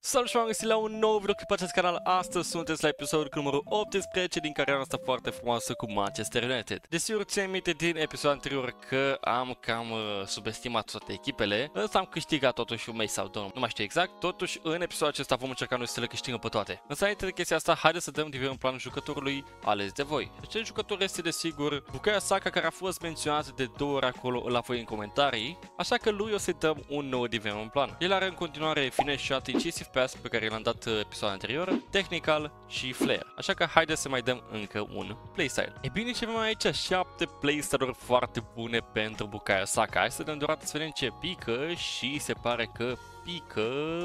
Salut și m-am găsit la un nou video pe acest canal. Astăzi sunteți la episodul cu numărul 18 din cariera asta foarte frumoasă cu Manchester United. Desigur, ți-am aminte din episodul anterior că am cam subestimat toate echipele, însă am câștigat totuși un meci sau două, nu mai știu exact. Totuși, în episodul acesta vom încerca noi să le câștigăm pe toate. Însă, înainte de chestia asta, haideți să dăm din plan jucătorului ales de voi. Acest jucător este, desigur, Bukayo Saka, care a fost menționat de 2 ori acolo la voi în comentarii, așa că lui o să-i dăm un nou div în plan. El are în continuare finesse shot, incisive pass pe care l-am dat episodul anterior, technical și flair. Așa că haideți să mai dăm încă un playstyle. E bine, ce avem aici 7 playstyle-uri foarte bune pentru Bukayo Saka. Hai să dăm deodată să vedem ce pică și se pare că pică.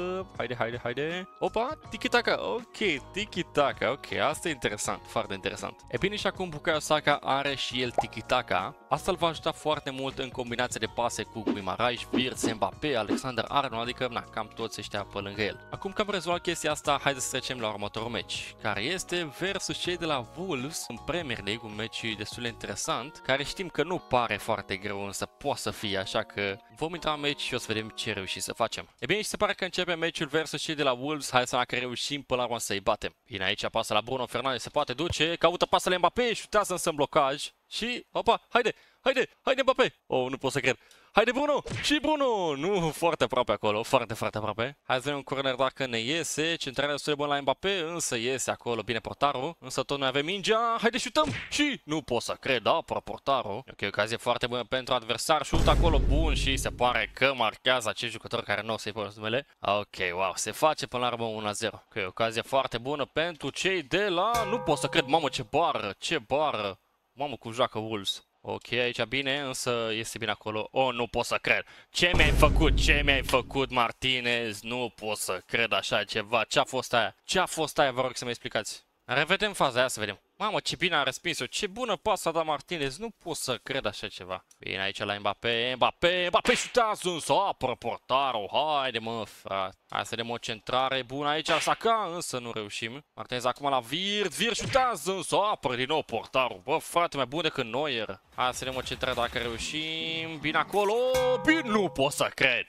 Haide. Opa, tiki-taka. Ok, tiki-taka. Ok, asta e interesant, foarte interesant. E bine, și acum Bukayo Saka are și el tiki-taka. Asta îl va ajuta foarte mult în combinație de pase cu Guimarães, Wirtz, Mbappé, Alexander-Arnold, adică na, cam toți ăștia pe lângă el. Acum că am rezolvat chestia asta, haideți să trecem la următorul meci, care este versus cei de la Wolves în Premier League, un meci destul de interesant, care știm că nu pare foarte greu, însă poate să fie, așa că vom intra în meci și o să vedem ce reușim să facem. E bine, și se pare că începe meciul versus cei de la Wolves. Hai să că reușim până la urmă să-i batem. Bine, aici pasă la Bruno Fernandes, se poate duce, caută pasă la Mbappé, șutează însă în blocaj și, opa, haide Mbappé! Oh, nu pot să cred. Haide Bruno! Și Bruno! Nu, foarte aproape acolo, foarte aproape. Hai să vedem un corner dacă ne iese. Centrarea destul de bună la Mbappé, însă iese acolo bine portarul. Însă tot noi avem mingea. Haide, șutăm! Și nu pot să cred, apără portarul. Ok, ocazie foarte bună pentru adversar. Șut acolo bun și se pare că marchează acest jucător care nu o să-i folosesc numele. Ok, wow, se face până la urmă 1-0. Ok, ocazie foarte bună pentru cei de la... Nu pot să cred, mamă, ce bară! Mamă, cum joacă Wolves. Ok, aici bine, însă este bine acolo. Oh, nu pot să cred. Ce mi-ai făcut, Martinez? Nu pot să cred așa ceva. Ce a fost aia? Vă rog să mi explicați. Revedem faza aia să vedem. Mamă, ce bine a respins-o. Ce bună pasă a dat Martinez. Nu pot să cred așa ceva. Bine, aici la Mbappé șutează însă. Apără portarul. Haide, mă, frate. Hai să vedem o centrare bună aici. Saka, însă nu reușim. Martinez acum la Wirtz șutează însă. Apără din nou portarul. Bă, frate, mai bun decât Neuer. Hai să vedem o centrare dacă reușim. Bine acolo. Bine, nu pot să cred.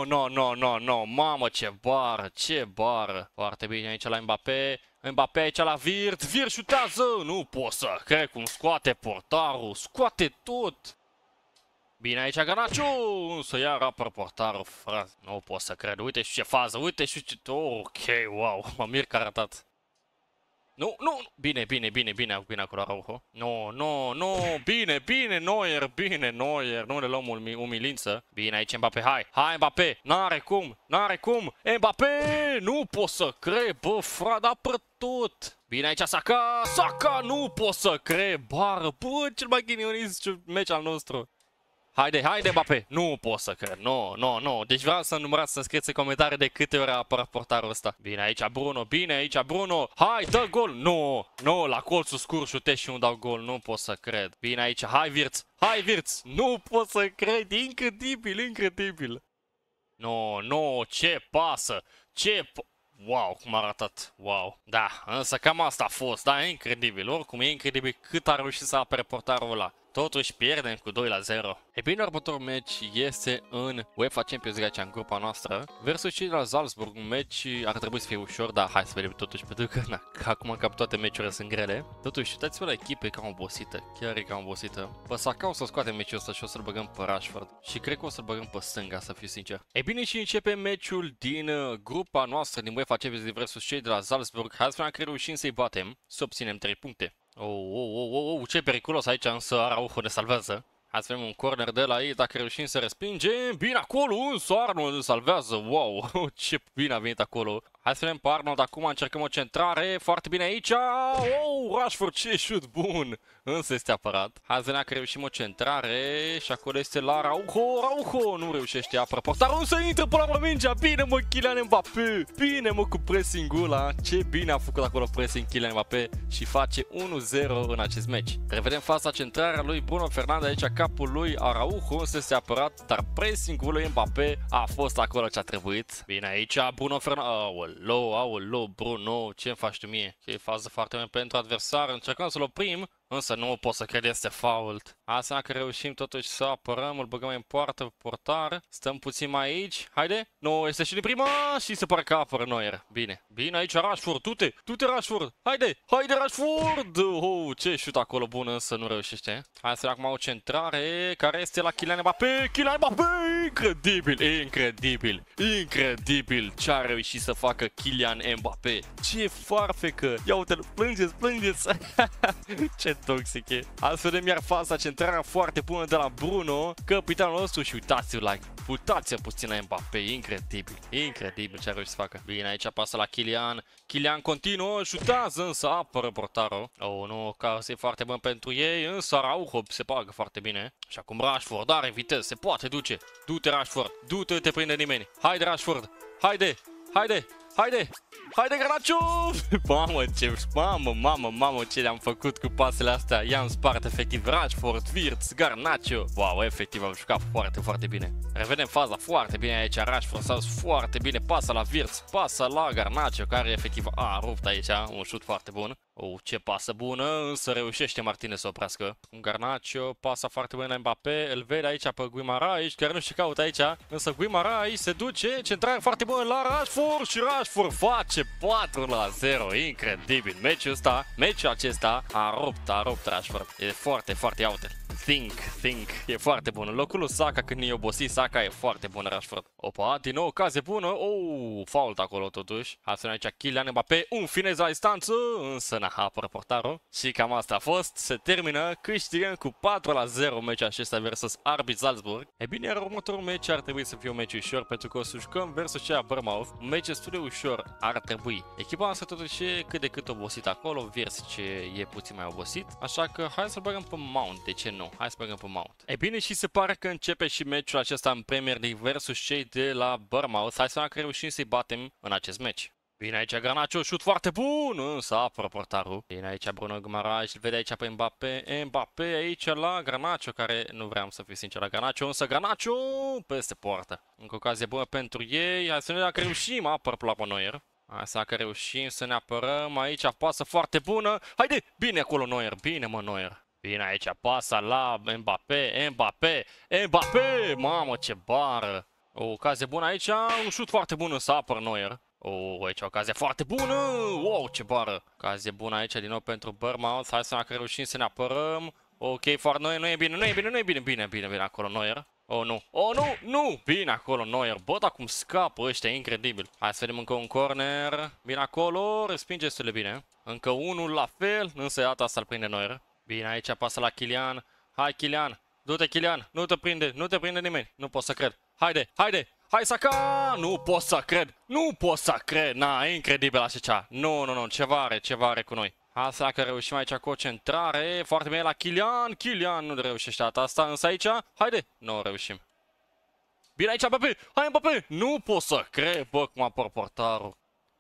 Nu. Mamă, ce bară. Foarte bine aici la Mbappé aici la Wirtz șutează! Nu pot să cred cum scoate portarul, scoate tot! Bine aici Garnacho, însă iar apăr portarul, frate, nu pot să cred, uite și ce fază, uite și ce... Ok, wow, mă mir că a ratat. Nu, bine acolo Araujo. Nu, bine, Neuer, nu ne luăm umilință. Bine aici Mbappé, hai Mbappé, n-are cum, Mbappé, nu pot să cred, bă, frate, apără tot. Bine aici Saka, nu pot să cred, bară, bă, cel mai ghinionist meci al nostru. Haide, Mbappé! Nu pot să cred, nu. Deci vreau să numărați, să scrieți în comentarii de câte ori a apărat portarul ăsta. Bine aici Bruno, hai, dă gol! Nu, la colțul scurt șutez și nu dau gol, nu pot să cred. Bine aici, hai Wirtz! Nu pot să cred, incredibil! Nu, ce pasă! Wow, cum a ratat, wow. Da, însă cam asta a fost, da, e incredibil. Oricum, e incredibil cât a reușit să apere portarul ăla. Totuși pierdem cu 2-0. E bine, următorul meci este în UEFA Champions League, în grupa noastră, versus cei de la Salzburg. Un meci ar trebui să fie ușor, dar hai să vedem totuși, pentru că na, acum cam toate meciurile sunt grele. Totuși, uitați-vă la echipă, e cam obosită, chiar e cam obosită. Pe Saka o să scoatem meciul ăsta și o să-l băgăm pe Rashford. Și cred că o să-l băgăm pe stânga, să fiu sincer. E bine, și începe meciul din grupa noastră, din UEFA Champions League versus cei de la Salzburg. Hai să vedem că reușim să-i batem, să obținem 3 puncte. Ce periculos aici, însă Araujo ne salvează. Hai să vedem un corner de la ei, dacă reușim să respingem. Bine acolo, însă Arnold ne salvează. Wow, ce bine a venit acolo. Hai să vedem pe Arnold, acum încercăm o centrare. Foarte bine aici. Rashford, ce șut bun. Însă este apărat. Hai să vedem că reușim o centrare. Și acolo este la Araujo. Nu reușește, apără portarul, însă intră până la mingea. Bine, mă, Kylian Mbappé. Bine, mă, cu pressing-ul ăla. Ce bine a făcut acolo pressing Kylian Mbappé. Și face 1-0 în acest meci. Revedem fața centrarea lui Bruno Fernandes aici, capul lui Araujo, însă este apărat. Dar pressing-ul lui Mbappé a fost acolo ce a trebuit. Bine aici Bruno Fernandes. Aoleu, Bruno, ce-mi faci tu mie? E fază foarte bună pentru adversar, încercăm să-l oprim. Însă nu pot să cred, este fault. Asta că reușim totuși să apărăm, îl băgăm în poartă pe portar. Stăm puțin mai aici. Haide. Nu, este și din prima și se pare că apără Neuer. Bine. Bine aici Rashford. Du-te Rashford. Haide. Haide Rashford. Oh, ce șut acolo bun, însă nu reușește. Hai să acum o centrare care este la Kylian Mbappé. Kylian Mbappé. Incredibil. Incredibil. Incredibil. Ce a reușit să facă Kylian Mbappé. Ce farfecă. Ia uite-l. Plângeți, plângeți. Ce toxic e. Altfel de mi-ar fața centrarea foarte bună de la Bruno, capitanul nostru, și uitați-vă puțin la Mbappé, incredibil, incredibil ce a reușit să facă. Bine, aici pasă la Kylian, Kylian continuă, șutează, însă apără portarul. Oh, nu, caz e foarte bun pentru ei, însă Araujo se pagă foarte bine. Și acum Rashford are viteză, se poate duce. Du-te Rashford, du-te, te prinde nimeni. Haide Rashford, haide, haide, haide. Haide, Garnacho! Mamă, ce le-am făcut cu pasele astea. I-am spart efectiv Rashford, Wirtz, Garnacho. Wow, efectiv am jucat foarte, foarte bine. Revedem faza foarte bine aici. Rashford s-a dus foarte bine. Pasă la Wirtz, pasă la Garnacho, care efectiv a rupt aici. Un șut foarte bun. Oh, ce pasă bună, însă reușește Martinez să oprească. Un Garnacho, pasă foarte bună la Mbappé, îl vede aici pe Guimaraes, care nu știu ce caută aici, însă Guimaraes se duce, centrare foarte bună la Rashford și Rashford face 4-0, incredibil. Meciul acesta a rupt Rashford, e foarte, foarte out. Think, e foarte bun. În locul lui Saka, când e obosit, Saka e foarte bun Rashford. Opa, din nou ocazie bună. Oh, fault acolo totuși. Hai să aici Kylian Mbappé, un finez la distanță, însă n-a apără portarul. Și cam asta a fost. Se termină, câștigăm cu 4-0 meciul acesta versus RB Salzburg. E bine, iar următorul meci ar trebui să fie un meci ușor, pentru că o să jucăm versus cea Bournemouth. Un meci destul de ușor ar trebui. Echipa asta totuși e cât de cât obosit acolo, Wirtz ce e puțin mai obosit. Așa că hai să băgăm pe Mount, de ce nu? Hai să băgăm pe Mount. E bine, și se pare că începe și meciul acesta în Premier League versus cei de la Bournemouth. Hai să vedem că reușim să-i batem în acest meci. Bine aici Garnacho, șut foarte bun, însă apără portarul. Bine aici Bruno Guimaraes, îl vede aici pe Mbappé. Mbappé aici la Garnacho, care nu vreau să fiu sincer la Garnacho, însă Garnacho peste poartă. Încă ocazie bună pentru ei. Hai să ne vedem dacă reușim, apăr la Neuer. Hai să că reușim să ne apărăm. Aici pasă foarte bună. Haide, bine acolo Neuer, bine mă Neuer. Bine aici pasa la Mbappé, mamă ce bară. O ocazie bună aici, un șut foarte bun să apăr Neuer. Aici o ocazie foarte bună, wow ce bară. Ocazie bună aici din nou pentru Bournemouth, hai să vedem că reușim să ne apărăm. Ok, foarte Neuer, nu e bine acolo Neuer. Nu, bine acolo Neuer, bă, dar cum scapă ăștia, incredibil. Hai să vedem încă un corner, bine acolo, respinge destul de bine. Încă unul la fel, însă iată asta îl prinde Neuer. Bine, aici pasă la Kylian. Hai, Kylian. Du-te, Kylian. Nu te prinde nimeni. Nu pot să cred. Haide. Hai, Saka! Nu pot să cred. Na, e incredibil așa ceva. Nu, ceva are cu noi. Hai să că reușim aici cu o centrare. Foarte bine la Kylian. Kylian nu reușește data asta, însă aici, haide. Nu reușim. Bine aici, Mbappé. Hai, Mbappé. Nu pot să cred, bă, cum apăr portarul.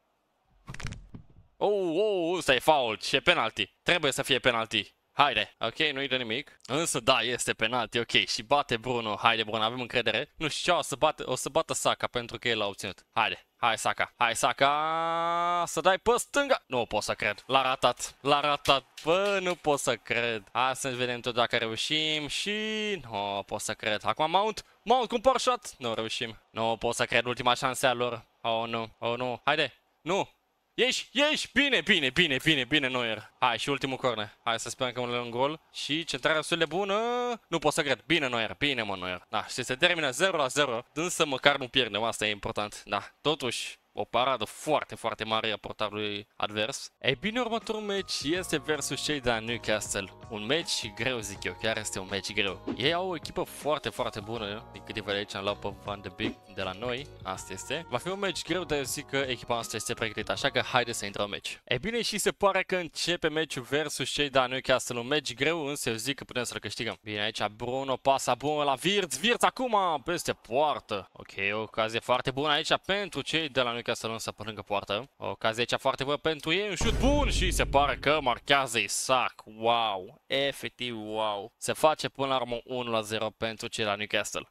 Ăsta e fault și e penalty. Trebuie să fie penalty. Haide, ok, nu-i de nimic. Însă da, este penalty, ok. Și bate Bruno. Haide, Bruno, avem încredere. Nu știu ce, o să bată Saka pentru că el l-a obținut. Haide, hai Saka. Să dai pe stânga. Nu pot să cred. L-a ratat. Bă, nu pot să cred. Hai să vedem tot dacă reușim și... Nu pot să cred. Acum Mount cu un power shot. Nu reușim. Nu pot să cred, ultima șansă a lor. Oh, nu. Haide. Nu. Ieși! Bine, Neuer. Hai, și ultimul corner. Hai să sperăm că un gol. Și centrarea destul de bună. Nu pot să cred. Bine, Neuer. Da, și se termină 0-0. Însă măcar nu pierdem, asta e important. Da, totuși, o paradă foarte, foarte mare a portarului advers. Ei bine, următorul meci este versus cei de la Newcastle. Un meci greu, zic eu, chiar este un meci greu. Ei au o echipă foarte, foarte bună. Din câte văd aici, am luat pe Van de Beek de la noi. Asta este. Va fi un meci greu, dar eu zic că echipa asta este pregătită, așa că haide să intrăm în meci. Ei bine, și se pare că începe meciul versus cei de la Newcastle. Un meci greu, însă eu zic că putem să-l câștigăm. Bine, aici Bruno, pasa bună la Wirtz acum, peste poartă. Ok, o ocazie foarte bună aici pentru cei de la Newcastle, însă pe lângă poartă. O ocazie aici foarte bună pentru ei, un șut bun și se pare că marchează Isaac. Wow, efectiv wow. Se face până la urmă 1-0 pentru cei de la Newcastle.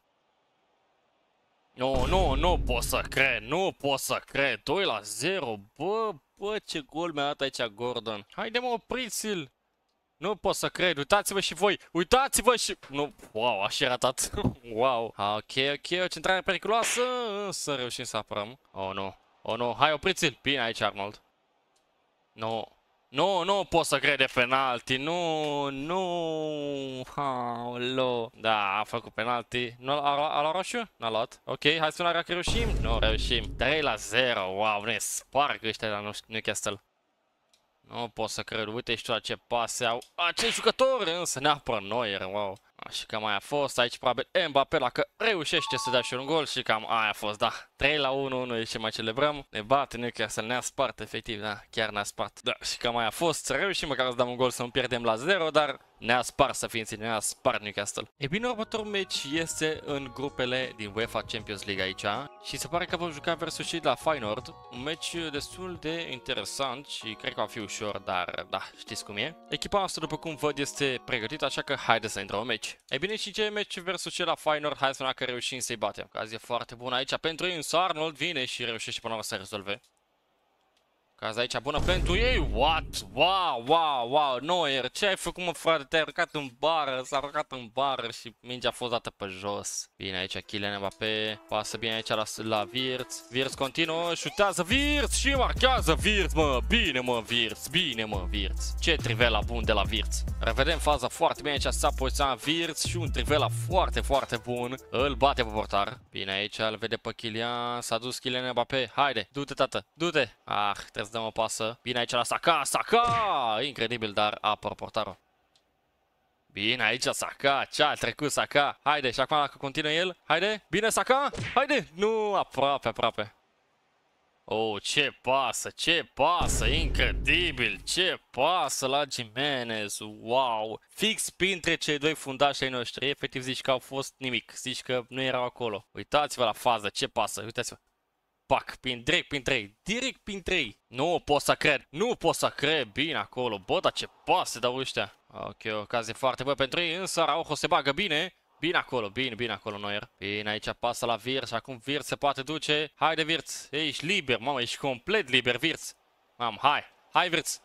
Nu pot să cred, 2-0, bă, ce gol mi-a dat aici Gordon. Haide mă, opriți-l. Nu pot să cred, uitați-vă și voi, uitați-vă și... Nu, wow, așa ratat. Wow. Ok, o centrare periculoasă, însă reușim să apărăm. Oh, nu. Oh, nu, hai opriți-l. Bine aici, Arnold. Nu pot să cred de penalti, nu. Aoleu. Da, a făcut penalti. A luat roșu? N-a luat. Ok, hai să vedem dacă reușim. Nu reușim. 3-0, wow, ne sparg ăștia la Newcastle. Nu pot să cred, uite și tu la ce pase au acei jucători, însă ne apără Neuer, wow. Și cam aia a fost, aici probabil Mbappé dacă reușește să dea și un gol și cam aia a fost, da. 3-1, noi ce mai celebrăm, ne bate Newcastle, ne-a spart efectiv, da, chiar ne-a spart. Da, și cam aia a fost, să reușim măcar să dăm un gol să nu pierdem la 0, dar ne-a spart să fim ține, ne-a spart Newcastle. E bine, următorul meci este în grupele din UEFA Champions League aici și se pare că vom juca versus și de la Feyenoord, un meci destul de interesant și cred că va fi ușor, dar da, știți cum e. Echipa noastră, după cum văd, este pregătită, așa că haideți să intrăm în meci. E bine, și ce meci versus cel la Feyenoord, hai să vedem că reușim să-i batem. Ocazia foarte bună aici pentru ei, însă Arnold vine și reușește până la urmă să rezolve. Ocazia aici bună pentru ei, what? Wow, Neuer, ce ai făcut, mă, frate? Te-ai aruncat în bară, s-a aruncat în bară și mingea a fost dată pe jos. Bine aici Kylian Mbappé, pasă bine aici la Wirtz. Wirtz continuă, șutează Wirtz și marchează Wirtz, mă, bine mă Wirtz. Ce trivela bun de la Wirtz. Revedem faza foarte bine aici, s-a poziționat Wirtz și un trivela foarte bun. Îl bate pe portar. Bine aici, îl vede pe Kylian, s-a dus Kylian Mbappé, haide, du-te tată, du-te. Trebuie să dăm o pasă. Bine aici la Saka! Incredibil, dar apără portarul. Bine aici Saka, ce-a trecut Saka. Haide, și acum dacă continuă el, haide, bine Saka, haide. Nu, aproape. Oh, ce pasă, incredibil, ce pasă la Jimenez, wow. Fix printre cei doi fundași ai noștri, efectiv zici că au fost nimic, zici că nu erau acolo. Uitați-vă la fază, ce pasă, uitați-vă. Pac, direct prin 3. Nu pot să cred, bine acolo, bă, dar ce pase dau ăștia. Ok, o ocazie foarte bună pentru ei, însă Araujo se bagă bine. Bine acolo, Neuer. Bine, aici pasă la Wirtz și acum Wirtz se poate duce. Haide, Wirtz, ești liber, mamă, ești complet liber, Wirtz. Mamă, hai, Wirtz.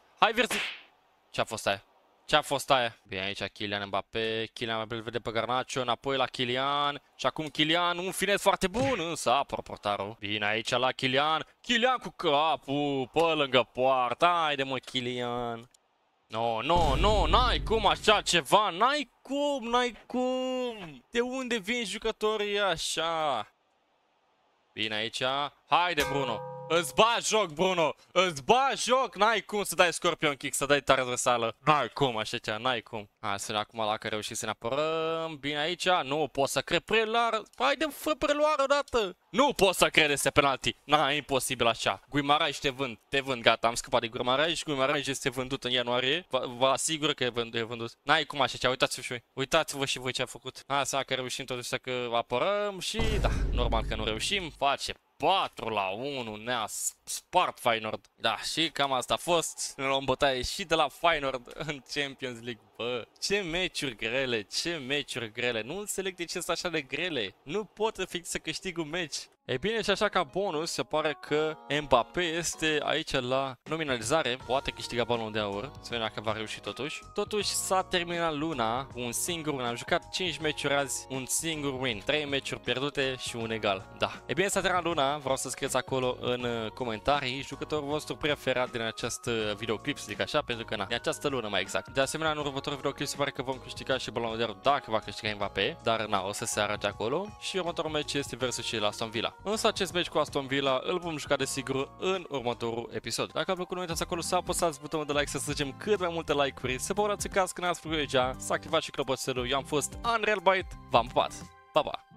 Ce-a fost aia? Bine, aici Kylian Mbappé îl vede pe Garnacho, înapoi la Kylian. Și acum Kylian, un finet foarte bun, însă apără portarul. Bine, aici la Kylian cu capul, pe lângă poartă. Haide, mă, Kylian. Nu, n-ai cum așa ceva, n-ai cum. De unde vin jucătorii așa? Bine aici, haide Bruno. Îți bagi joc, Bruno! N-ai cum să dai scorpion kick, să dai transversală. N-ai cum, așa ceva, n-ai cum. Hai să ne acum la că reușim să ne apărăm. Bine aici, nu pot să cred preluare. Haide, fă preluare odată. Nu pot să cred este penalti. E imposibil așa. Guimarães te vând, gata, am scăpat de Guimarães este vândut în ianuarie. Vă asigur că e vândut. N-ai cum așa ceva, uitați-vă și voi ce a făcut. Hai să că reușim totuși să apărăm și da, normal că nu reușim, face 4-1, ne-a spart Feyenoord. Da, și cam asta a fost. Ne luăm bătaie și de la Feyenoord în Champions League. Bă, ce meciuri grele. Nu înțeleg de ce sunt așa de grele. Nu pot fix să câștig un meci. E bine, și așa ca bonus, se pare că Mbappé este aici la nominalizare. Poate câștiga balonul de aur. Să vedem dacă va reuși totuși. Totuși s-a terminat luna. Un singur win. Am jucat 5 meciuri azi. Un singur win. 3 meciuri pierdute și un egal. Da. E bine, s-a terminat luna. Vreau să scrieți acolo în comentarii jucătorul vostru preferat din acest videoclip, să zic așa, pentru că din această lună mai exact. De asemenea, în următorul videoclip se pare că vom câștiga și balonul de aur dacă va câștiga Mbappé. Dar o să se arate acolo. Și următorul meci este versus și la Aston Villa. Însă acest meci cu Aston Villa îl vom juca desigur în următorul episod. Dacă v-a plăcut, nu uitați acolo să apăsați butonul de like, să strângem cât mai multe like-uri, să vă urăți în caz că n-ați făcut deja, să activați și clopoțelul. Eu am fost Unreal Byte, v-am pupat, pa, pa!